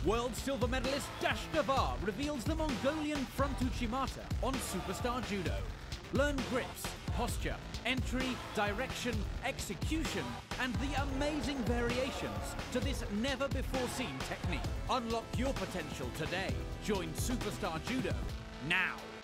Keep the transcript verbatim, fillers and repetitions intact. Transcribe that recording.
World silver medalist Dashdavaa reveals the Mongolian front Uchi on Superstar Judo. Learn grips, posture, entry, direction, execution, and the amazing variations to this never-before-seen technique. Unlock your potential today. Join Superstar Judo now.